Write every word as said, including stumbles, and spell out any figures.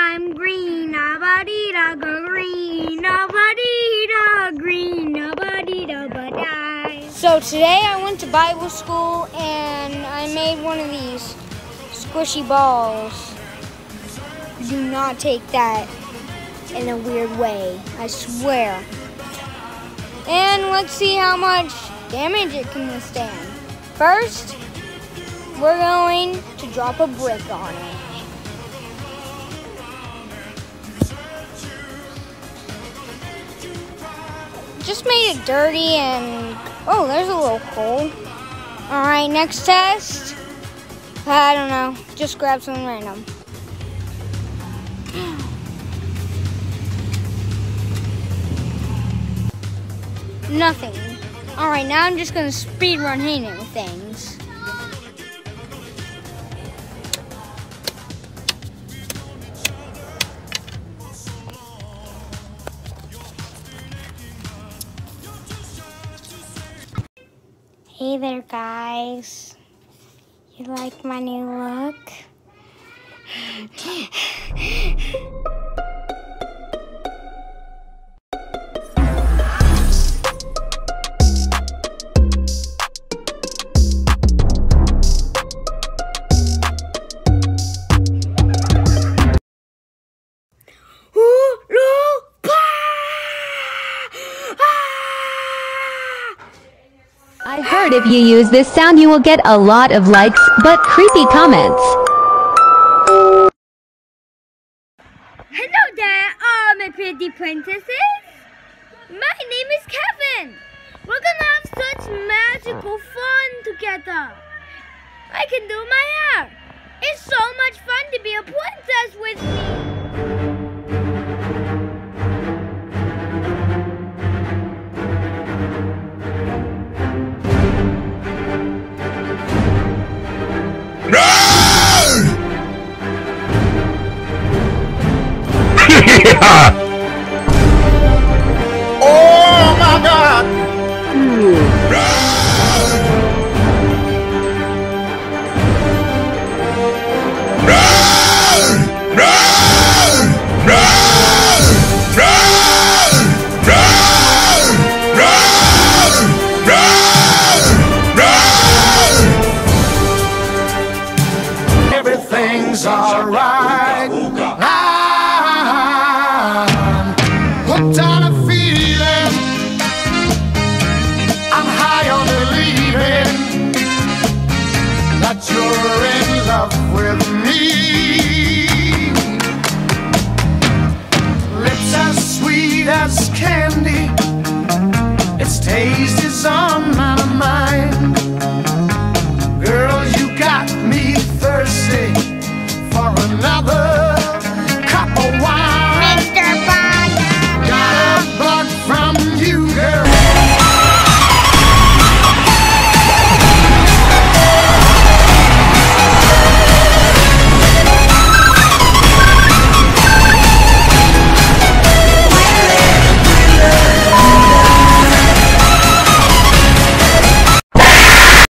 I'm green, nobody da green, nobody da green, nobody da ba. So today I went to Bible school and I made one of these squishy balls. Do not take that in a weird way, I swear. And let's see how much damage it can withstand. First, we're going to drop a brick on it. Just made it dirty and, oh, there's a little hole. All right, next test. I don't know, just grab something random. Nothing. All right, now I'm just gonna speed run hitting it with things. Hey there, guys. You like my new look? I heard if you use this sound you will get a lot of likes, but creepy comments. Hello there, all my pretty princesses. My name is Kevin. We're gonna have such magical fun together. I can do my hair. It's so much fun to be a princess with me. Ha!